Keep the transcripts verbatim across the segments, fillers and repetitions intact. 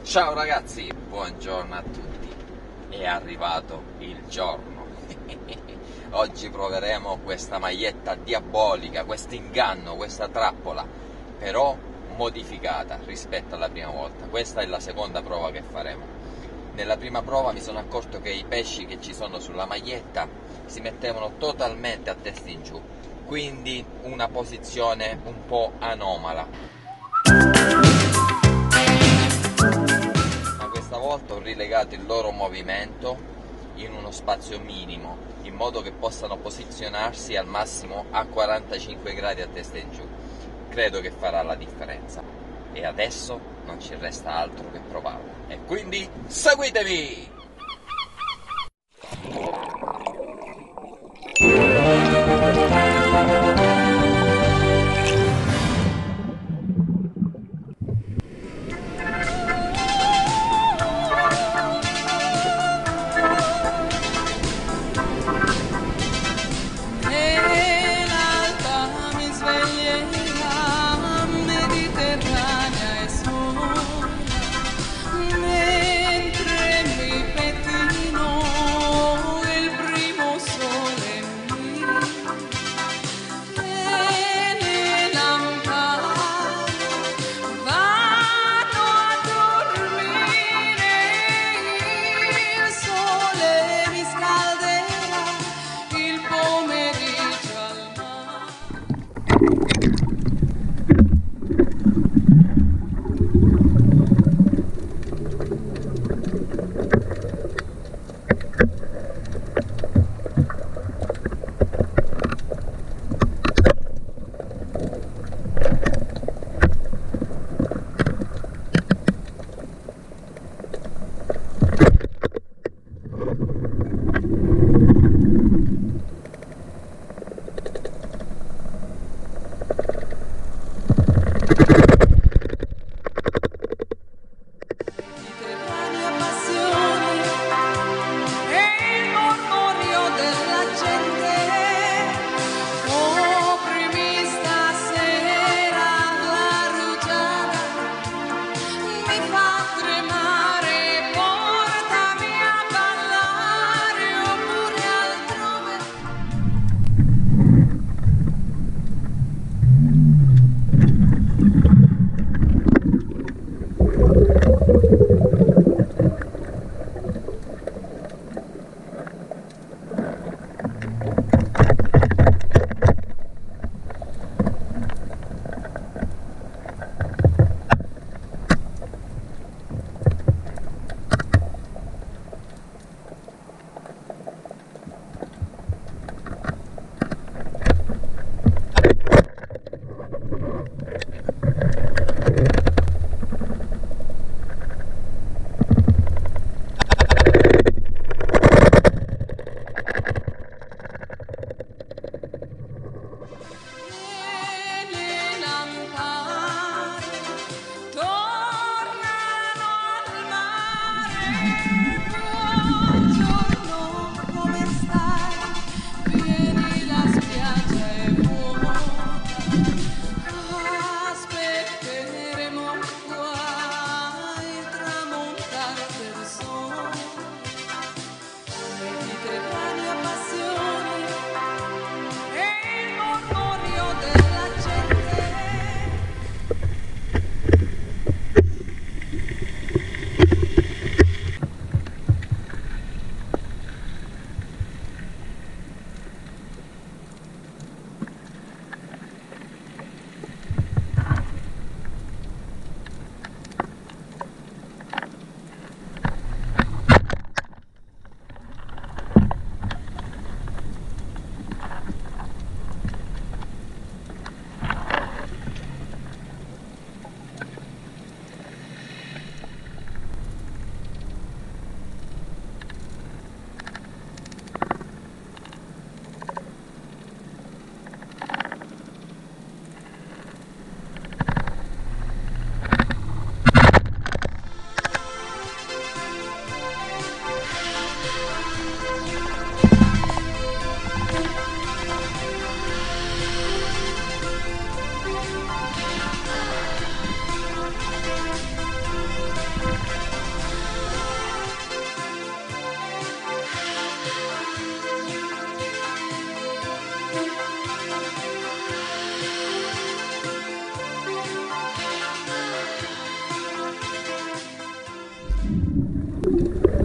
Ciao ragazzi, buongiorno a tutti. È arrivato il giorno. Oggi proveremo questa maglietta diabolica, questo inganno, questa trappola, però modificata rispetto alla prima volta. Questa è la seconda prova che faremo. Nella prima prova mi sono accorto che i pesci che ci sono sulla maglietta si mettevano totalmente a testa in giù, quindi una posizione un po' anomala. Questa volta ho rilegato il loro movimento in uno spazio minimo, in modo che possano posizionarsi al massimo a quarantacinque gradi a testa in giù. Credo che farà la differenza. E adesso non ci resta altro che provarlo. E quindi seguitemi!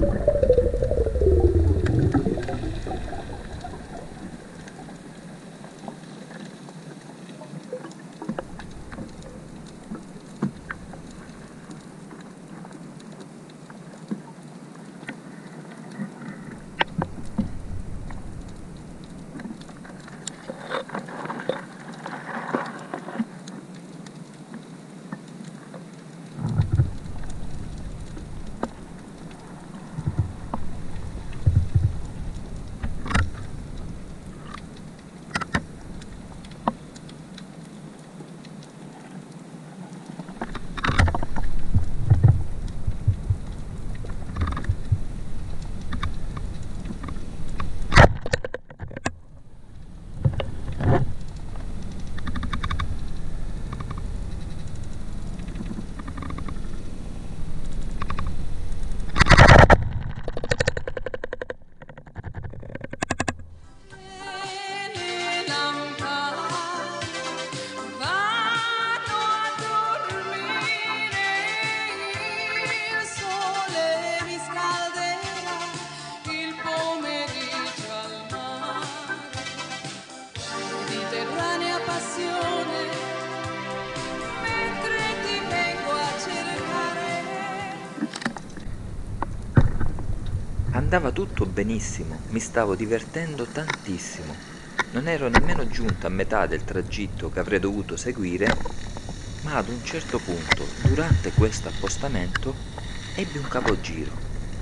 Andava tutto benissimo, mi stavo divertendo tantissimo. Non ero nemmeno giunto a metà del tragitto che avrei dovuto seguire, ma ad un certo punto, durante questo appostamento, ebbi un capogiro.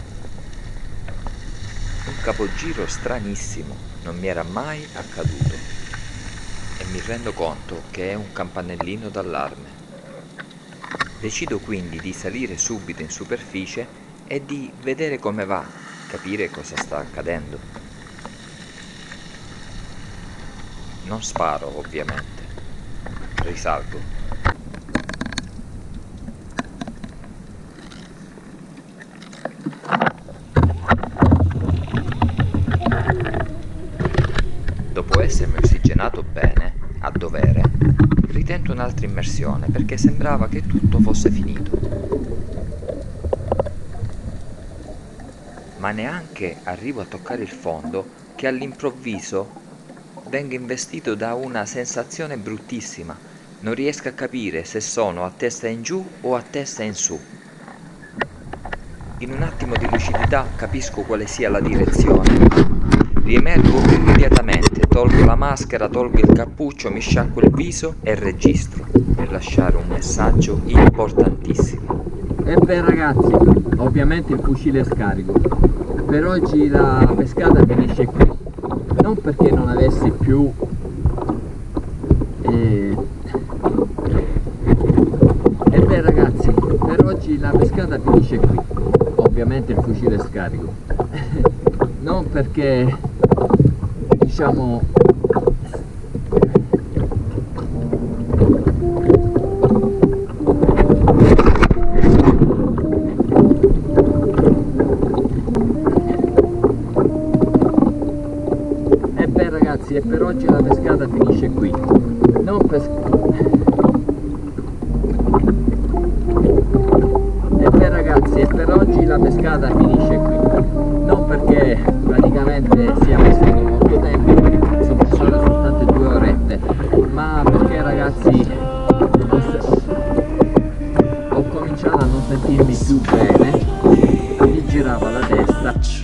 Un capogiro stranissimo, non mi era mai accaduto. E mi rendo conto che è un campanellino d'allarme. Decido quindi di salire subito in superficie e di vedere come va. Capire cosa sta accadendo. Non sparo, ovviamente. Risalgo. Dopo essermi ossigenato bene, a dovere, ritento un'altra immersione perché sembrava che tutto fosse finito. Ma neanche arrivo a toccare il fondo che all'improvviso vengo investito da una sensazione bruttissima. Non riesco a capire se sono a testa in giù o a testa in su. In un attimo di lucidità capisco quale sia la direzione. Riemergo immediatamente, tolgo la maschera, tolgo il cappuccio, mi sciacquo il viso e registro per lasciare un messaggio importantissimo. E beh ragazzi, ovviamente il fucile è scarico. Per oggi la pescata finisce qui. Non perché non avessi più eh... E beh ragazzi, per oggi la pescata finisce qui. Ovviamente il fucile è scarico. Non perché, diciamo, e per oggi la pescata finisce qui. Non pes... E beh ragazzi, e per oggi la pescata finisce qui. Non perché praticamente sia passato molto tempo, sono passate soltanto due orette, ma perché ragazzi ho, ho cominciato a non sentirmi più bene, mi girava la testa.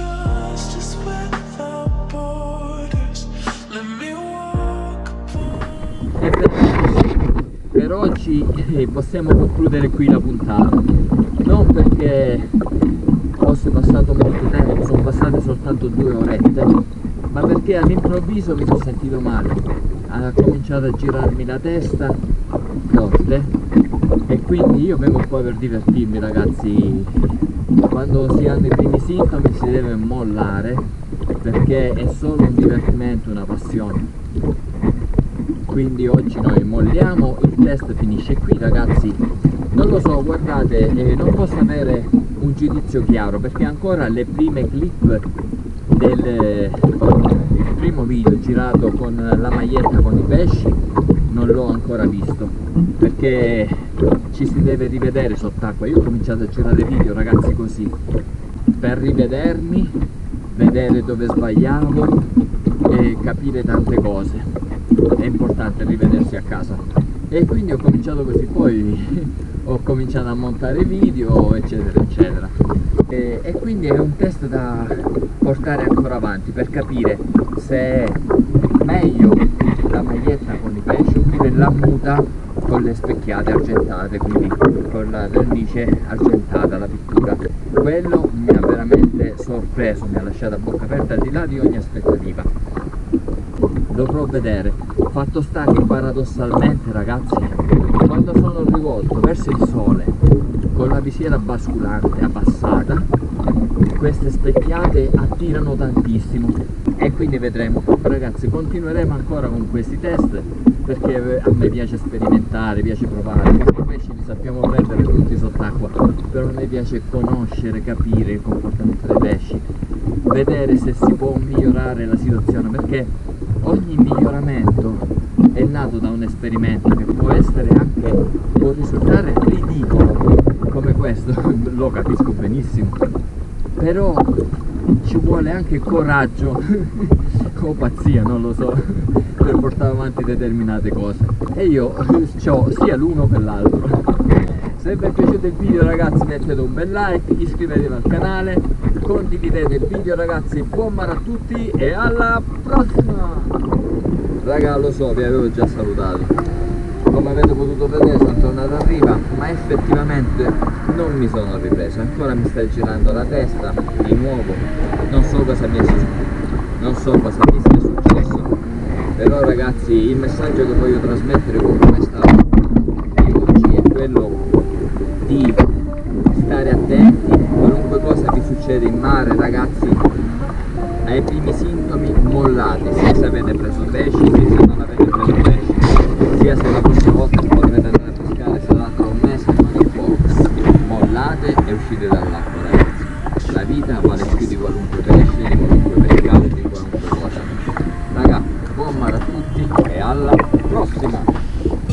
E per, per oggi eh, possiamo concludere qui la puntata, non perché fosse passato molto tempo, sono passate soltanto due orette, ma perché all'improvviso mi sono sentito male, ha cominciato a girarmi la testa forte e quindi io vengo qua per divertirmi ragazzi. Quando si hanno i primi sintomi si deve mollare perché è solo un divertimento, una passione. Quindi oggi noi molliamo, il test finisce qui ragazzi. Non lo so, guardate, eh, non posso avere un giudizio chiaro perché ancora le prime clip del il primo video girato con la maglietta con i pesci non l'ho ancora visto perché ci si deve rivedere sott'acqua. Io ho cominciato a girare video ragazzi così per rivedermi, vedere dove sbagliavo e capire tante cose. È importante rivedersi a casa. E quindi ho cominciato così, poi ho cominciato a montare video, eccetera eccetera. E, e quindi è un test da portare ancora avanti per capire se è meglio la maglietta con i pesci oppure la muta con le specchiate argentate, quindi con la vernice argentata, la pittura. Quello mi ha veramente sorpreso, mi ha lasciato a bocca aperta al di là di ogni aspettativa. Dovrò vedere. Fatto sta che paradossalmente, ragazzi, quando sono rivolto verso il sole con la visiera basculante abbassata, queste specchiate attirano tantissimo e quindi vedremo. Ragazzi, continueremo ancora con questi test perché a me piace sperimentare, piace provare. I pesci li sappiamo prendere tutti sott'acqua, però a me piace conoscere, capire il comportamento dei pesci, vedere se si può migliorare la situazione, perché ogni miglioramento è nato da un esperimento che può essere anche, può risultare ridicolo come questo, lo capisco benissimo, però ci vuole anche coraggio o pazzia, non lo so, per portare avanti determinate cose, e io ho sia l'uno che l'altro. Se vi è piaciuto il video, ragazzi, mettete un bel like, iscrivetevi al canale, condividete il video, ragazzi. Buon mare a tutti e alla prossima. Raga, lo so, vi avevo già salutato, come avete potuto vedere sono tornato a riva, ma effettivamente non mi sono ripreso, ancora mi sta girando la testa di nuovo, non so cosa mi sia, non so cosa mi sia successo, però ragazzi il messaggio che voglio trasmettere con questa di oggi è quello di stare attenti, qualunque cosa vi succede in mare, ragazzi, ai primi sintomi mollate, sia se avete preso pesci, sia se non avete preso pesci, sia se la prossima volta che potrete andare a pescare sarà tra un mese, non importa, mollate e uscite dall'acqua, ragazzi. La vita vale più di qualunque pesce, di qualunque pescato, di qualunque cosa. Raga, buon mare a tutti e alla prossima!